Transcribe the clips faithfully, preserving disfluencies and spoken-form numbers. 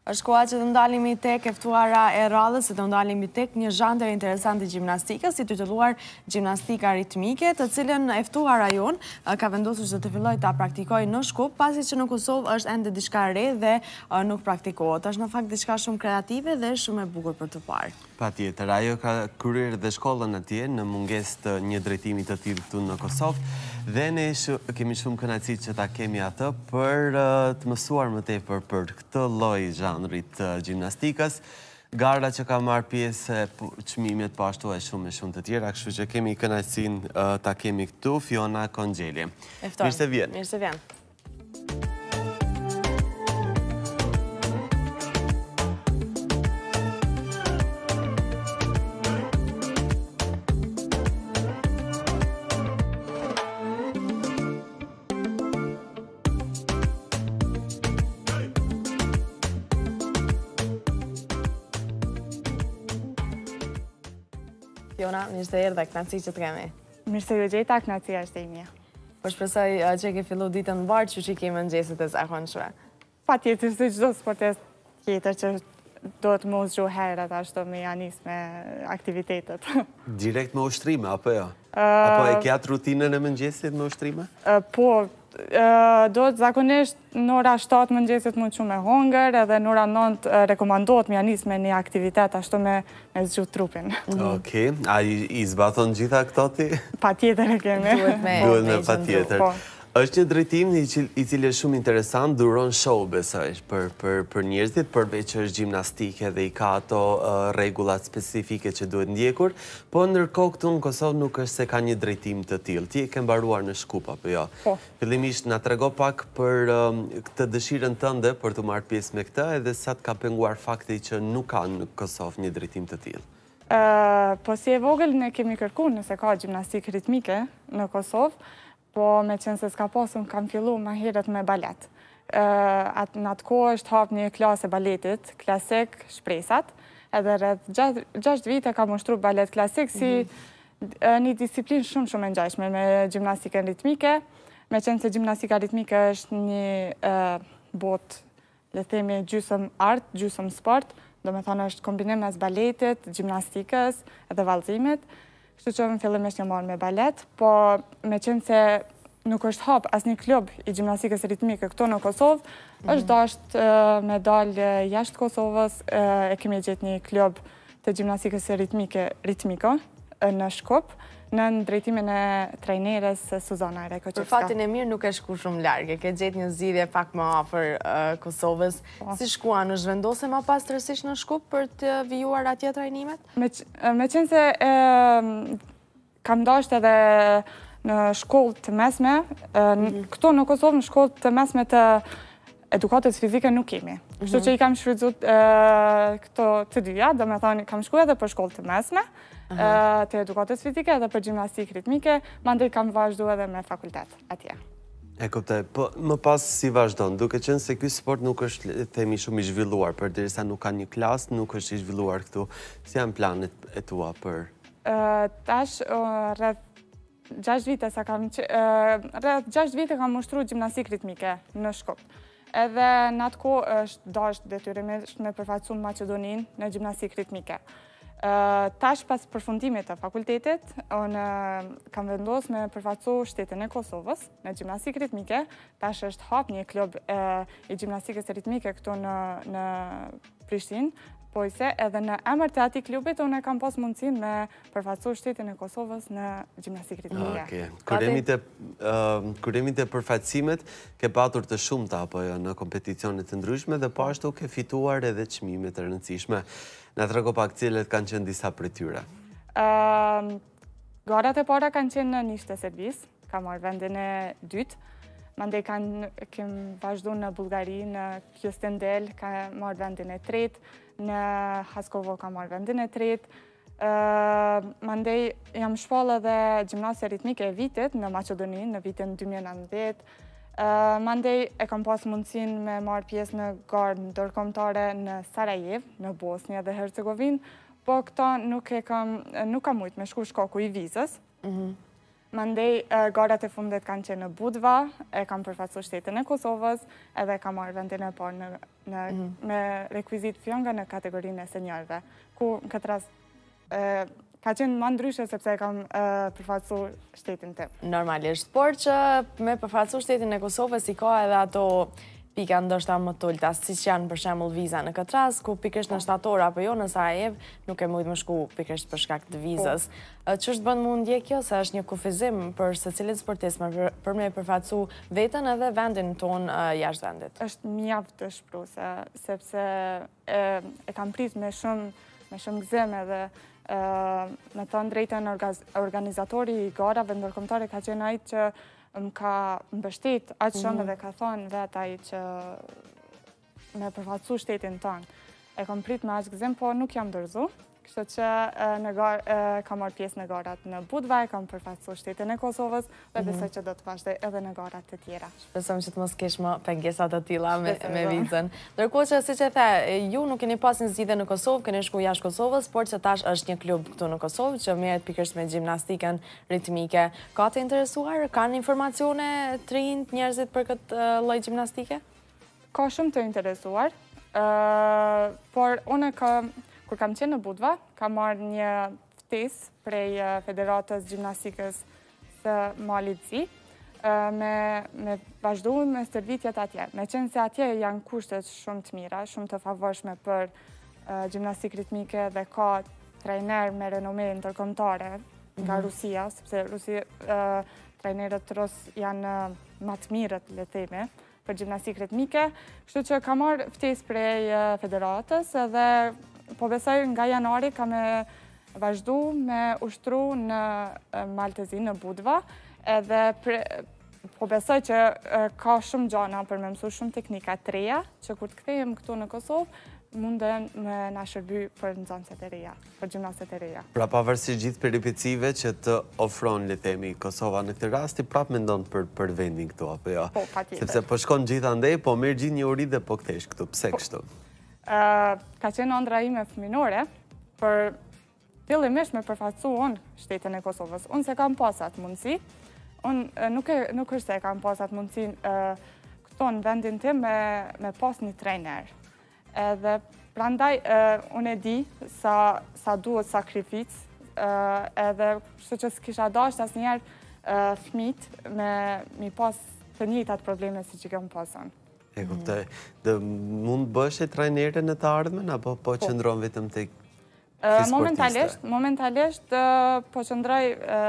Është koha që të ndalemi tek e ftuara e radhës, se të ndalemi tek një zhandër interesant i gjimnastikës, si titulluar gjimnastika ritmike, të cilën e ftuara jonë ka vendosur që të filloj ta praktikoj në Shkup, pasi që në Kosovë është ende diçka e re dhe nuk praktikohet. Është në fakt diçka shumë kreative dhe shumë e bukur për të parë. Patjetër, ajo ka kryer dhe shkollën atje në mungesë të një drejtimi të tillë këtu në Kosovë dhe ne kemi shumë kënaqësi që ta kemi atë për të mësuar më tepër për këtë lloj zhanrit të gjimnastikës. Gara që ka marrë pjesë, çmimet po ashtu e shumë e shumë të tjera, kështu që kemi kënaqësinë ta kemi këtu Fiona Kongjeli. Mirë se vjen. Mirë se vjen. Fiona, mirë se erdhe, kënaqësi që të kemi. Mirë se ju gjeta, kënaqësia është e imja. Po shpresoj që ke fillu ditën mbarë, që që i kemi mëngjesit e zakonshme. Patjetër se çdo sportist tjetër që do të mos zgjohet herët ashtu me janis me aktivitetet. Direkt me ushtrime, apo jo? Apo e ke atë rutinën e mëngjesit me ushtrime? Po, do të zakonisht në ora shtatë mëngjesit mund shumë me hongër, edhe në ora nëntë rekomandohet me janis me një aktivitet ashtu me zgjut trupin. Okej, a i zbaton gjitha këto ti? Patjetër e kemi. Duhet me patjetër. Është një drejtim i cili është shumë interesant, duron show besoj për njerëzit, përveç që është gjimnastike dhe i ka ato rregullat specifike që duhet ndjekur, po ndërkohë këtu në Kosovë nuk është se ka një drejtim të tillë. Ti e ke mbaruar në Shkup apo jo? Po. Fillimisht na trego pak për këtë dëshirën tënde për të marrë pjesë me këtë, edhe sa të ka penguar fakti që nuk ka në Kosovë një drejtim të tillë. Po si e vogël ne kemi kërkuar nëse ka gjimnastikë ritmike në Kosovë, po me qenë se s'ka pasur, kam fillu ma herët me balet. Në atë kohë është hap një klasë baletit, klasik, shpresat, edhe rreth gjashtë vite kam ushtru balet klasik si një disiplinë shumë shumë e ngjashme me gjimnastikën ritmike, me qenë se gjimnastika ritmike është një botë, le të themi, gjysmë art, gjysmë sport, do me thonë është kombinim mes baletit, gjimnastikës edhe vallëzimit. Kështu që në fillimisht jam marrë me balet, po me qenë se nuk është hap asnjë klub i gjimnastikës ritmike këtu në Kosovë, është dashur me dalë jashtë Kosovës, e kemi gjetë një klub të gjimnastikës ritmike ritmiko në Shkup, në drejtimin e trajneres Suzana Rekoqevska. Për fatin e mirë nuk e shku shumë larg, ke gjetë një zgjidhje pak më afër Kosovës. Si shkuan, u zhvendose më pas tërësisht në Shkup për të vijuar atje trajnimet? Me qenë se kam dashur edhe në shkollë të mesme, këtu në Kosovë në shkollë të mesme të edukatës fizike nuk kemi. Kështu që i kam shfrytzuar këto të dyja, do me thonë kam shkuar edhe për shkollë të mesme, të edukatës fizike edhe për gjimnastikë ritmike, mandej kam vazhdu edhe me fakultet atje. E kuptoj, po më pas si vazhdon, duke qenë se ky sport nuk është themi shumë i zhvilluar, përderisa nuk ka një klasë, nuk është i zhvilluar këtu. Si janë planet e tua për? Tash rreth gjashtë vite sa kam rreth gjashtë vite kam ushtruar gjimnastikë ritmike në Shkup. Edhe në atë kohë është dashur detyrimisht me përfaqësu Maqedoninë në gjimnastikë ritmike. Tash pas përfundimit të fakultetit, unë kam vendosur me përfaqësu shtetin e Kosovës në gjimnastikë ritmike. Tash është hap një klub i gjimnastikës ritmike këtu në Prishtinë, po ise edhe në emër të atij klubit unë kam pas mundësinë me përfaqësu shtetin e Kosovës në gjimnastikë ritmike. Kur jemi te përfaqësimet, ke patur të shumta apo jo në kompeticione të ndryshme dhe po ashtu ke fituar edhe çmime të rëndësishme. Na trego pak cilet kanë qenë disa prej tyre. Garat e para kanë qenë në nishtë e servis, kam marrë vendin e dytë. Mandej kem vazhdu në Bullgari, në Kyostendel, kam marrë vendin e tretë, në Haskovo kam marrë vendin e tretë. Mandej jam shpall edhe gjimnasja ritmike e vitit në Maqedoninë, në vitin dy mijë e nëntëdhjetë. Mandej e kam pas mundësinë me marrë pjesë në garë ndërkombëtare në Sarajevo, në Bosnjë dhe Hercegovinë, po këta nuk kam mujtë me shku shkaku i vizës. Mandej, garat e fundet kanë qenë në Budva, e kam përfaqësuar shtetin e Kosovës, edhe kam marrë vendin e parë në, në, mm -hmm. me rekuizit fjonga në kategorinë e seniorëve, ku në këtë rast e, ka qenë më ndryshe sepse e kam përfaqësuar shtetin tim. Normalisht, por që me përfaqësuar shtetin e Kosovës i ka edhe ato pika ndoshta më tulta, siç janë për shembull viza në këtë rast, ku pikërisht në shtator apo jo në Sarajevo nuk e mujt më shku pikërisht për shkak të vizës. Ç'është bën më ndje kjo se është një kufizim për secilin sportist për me përfaqësu veten edhe vendin ton jashtë vendit. Është mjaft të shpruese, sepse e, e kam prit me shumë me shumë gëzim edhe me të drejtën organizatori i garave ndërkombëtare ka qenë ai që më ka mbështet aq shumë dhe ka thonë vetë ai që me përfaqësu shtetin tonë. E kam prit me aq gëzim, po nuk jam dorëzu. Kështu që në gar, kam marrë pjesë në garat në Budva, kam përfaqësuar shtetin e Kosovës dhe besoj që do të vazhdoj edhe në garat të tjera. Shpresojmë që të mos kesh më pengesat të tilla me, me vizën. Ndërkohë që siç e the, ju nuk keni pas një zgjidhje në Kosovë, keni shku jashtë Kosovës, por që tash është një klub këtu në Kosovë që merret pikërisht me gjimnastikën ritmike. Ka të interesuar? Kanë informacione të rinj njerëzit për këtë lloj gjimnastike? Ka shumë të interesuar, uh, por unë ka kur kam qenë në Budva, kam marrë një ftesë prej Federatës Gjimnastikës së Malit Zi, me, me vazhdu me stërvitjet atje. Me qenë se atje janë kushtet shumë të mira, shumë të favorshme për uh, gjimnastikë ritmike dhe ka trajner me renome ndërkombëtare nga mm. Rusia, sepse Rusia, uh, trajnerët Rus janë më të mirët, le të themi, për gjimnastikë ritmike. Kështu që kam marrë ftesë prej uh, Federatës edhe po besoj nga janari ka me vazhdu me ushtru në Maltezi, në Budva, edhe pre, po besoj që ka shumë gjana për me mësu shumë teknika të reja, që kur të kthejem këtu në Kosovë, munden me na shërby për nxënësit e reja, për gjimnastet e reja. Pra pavarësisht gjithë peripecive që të ofron, le themi, Kosova në këtë rasti, prap mendon për, për vendin këtu, apo jo? Po, patjetër. Sepse po shkon gjithandej, po merr gjithë një uri dhe po kthesh këtu. Pse po. Kështu? Uh, ka qenë ëndra ime fëminore për fillimisht me përfaqësu unë shtetin e Kosovës. Unë se kam pas atë mundësi, unë nuk, e, nuk është se kam pas atë mundësi uh, këto në vendin tim me, me pas një trajner. Edhe prandaj uh, unë e di sa, sa duhet sakrificë, uh, edhe kështu që s'kisha dashur asnjëherë uh, fëmijët me mi pas të njëjtat probleme si që kam pas unë. E kuptoj. Dhe mund bësh e trajnere në të ardhmen, apo po qëndron vetëm tek si momentalisht, momentalisht po qëndroj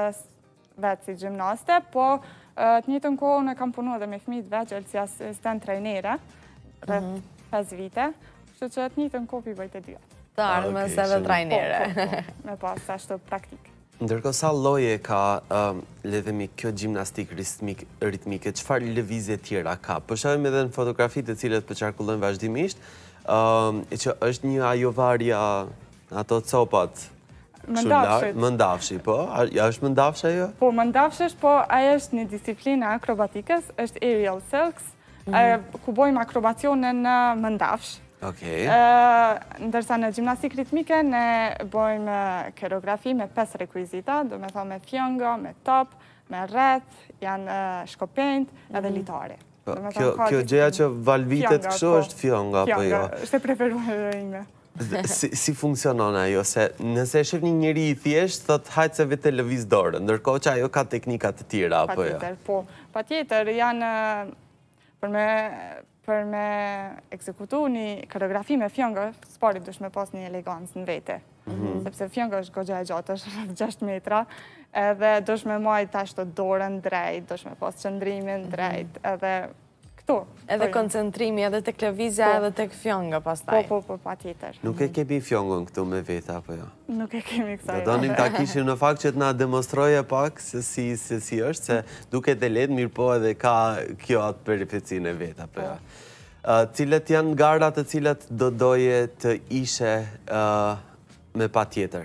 vetë si gjimnaste, po të njëjtën kohë unë kam punuar edhe me fëmijë të vegjël si asistent trajnere rreth pesë vite, kështu që të njëjtën kohë i bëj të dyja. Të ardhmes edhe trajnere. Me pas ashtu praktik. Ndërkohë sa lloje ka, um, le themi, kjo gjimnastikë ritmike, çfarë lëvizje tjera ka? Po shohim edhe në fotografitë të cilat po qarkullojnë vazhdimisht, um, që është një ajovarja ato copat. Mëndafshit. Mëndafshi, po? Ja është mëndafsh ajo? Po, mëndafsh është, po ajo është një disiplinë akrobatikës, është aerial silks, mm -hmm. ku bojmë akrobacione në mëndafsh. Okay. Uh, ndërsa në gjimnastikë ritmike ne bojmë koreografi me pesë rekuizita, do me thonë me fjonga, me top, me rreth, janë uh, shkopenjt edhe litare. Po, kjo kjo gjëja që valvitet kështu është fjonga, apo jo? Fjonga, është e preferuar ime. Si, si funksionon ajo? Se nëse e shef një njeri i thjesht, thot hajtë se vetë lëviz dorën, ndërkohë që ajo ka teknika të tjera, apo jo? Patjetër, po. Patjetër, janë për me për me ekzekutu një koreografi me fjonga, sportit dush me pas një elegancë në vete. Mm -hmm. Sepse fjonga është goxha e gjatë, është rreth gjashtë metra, edhe dush me majt ashtu dorën drejt, dush me pas qëndrimin drejt, mm -hmm. edhe këtu. Edhe koncentrimi, edhe tek lëvizja, po, edhe tek fjonga pastaj. Po, po, po, patjetër. Nuk e kemi fjongën këtu me vete, apo jo? Nuk e kemi kësaj. Do donim ta kishim në fakt që të na demonstroje pak se si, se si është, se duket e lehtë, mirë po edhe ka kjo atë peripecinë e vet, apo jo? Uh, cilat janë garat të cilat do doje të ishe uh, me patjetër?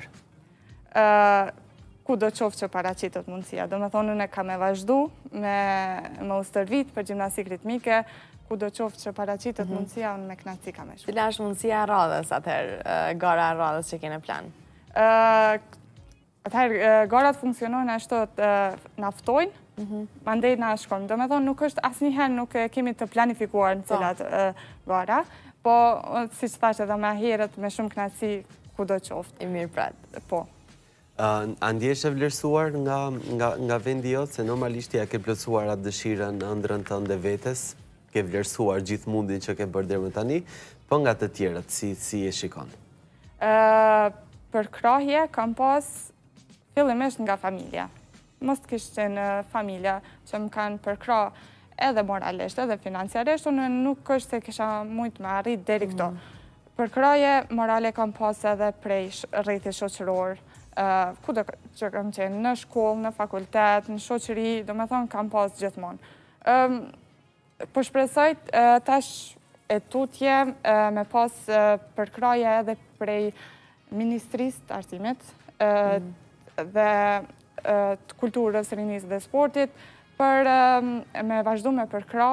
Uh, ku do qoftë që paraqitet mundësia. Do me thonë, unë kam e vazhdu me, me u stërvit për gjimnastikë ritmike, ku do qoftë që paraqitet mm -hmm. mundësia, unë me kënaqësi kam e shku. Cila është mundësia e radhës atëherë, gara e radhës që kene plan? Uh, Atëherë, garat funksionojnë ashtu të naftojnë, mandej na shkojmë. Do me thonë, nuk është asnjëherë nuk kemi të planifikuar në cilat gara, po, si që thashtë edhe me herët, me shumë kënaqësi kudo qoftë. I mirë pratë. Po. A ndjesh e vlerësuar nga vendi jotë, se normalisht ja ke plotësuar atë dëshirën në ëndrrën tënde vetes, ke vlerësuar gjithë mundin që ke bërë deri më tani, po nga të tjerët, si e shikon? Për krahje, kam pas fillimisht nga familja. Mos të kishtë qenë familja që më kanë përkra edhe moralisht, edhe financiarisht, unë nuk është se kisha mujtë me arrit deri këto. Përkraje morale kam pas edhe prej rriti shoqëror, ku do që kam qenë, në shkollë, në fakultet, në shoqëri, do me thonë kam pas gjithmonë. Po shpresojt, tash e tutje me pas përkraje edhe prej Ministrisë të Arsimit dhe të kulturës, rinisë dhe sportit, për me vazhdu me përkra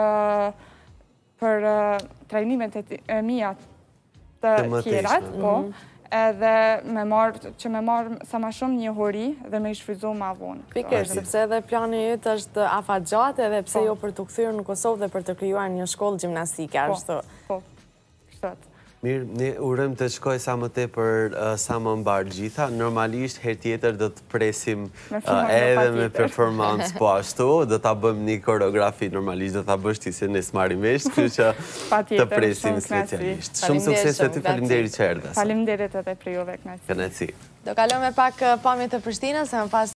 për trajnimet e mija të tjerat, po, edhe që me marë sa ma shumë një hori dhe me i shfryzu ma vonë. Pikërisht, sepse edhe plani jëtë është afatgjat edhe pse jo për të kthyer në Kosovë dhe për të krijuar një shkollë gjimnastike, ashtu. Po, kështot. Mirë, ne urojmë të shkoj sa më tepër sa më mbarë gjitha. Normalisht, her tjetër do të presim edhe me performancë po ashtu, do të bëjmë një koreografi, normalisht do të bësh ti se ne s'marrim vesh, kështu që të presim specialisht. Shumë sukses e ty, faleminderit që erdhës. Faleminderit edhe për juve, kënaqësi. Kënaqësi. Do kalojmë pak pamje të Prishtinës, se më pas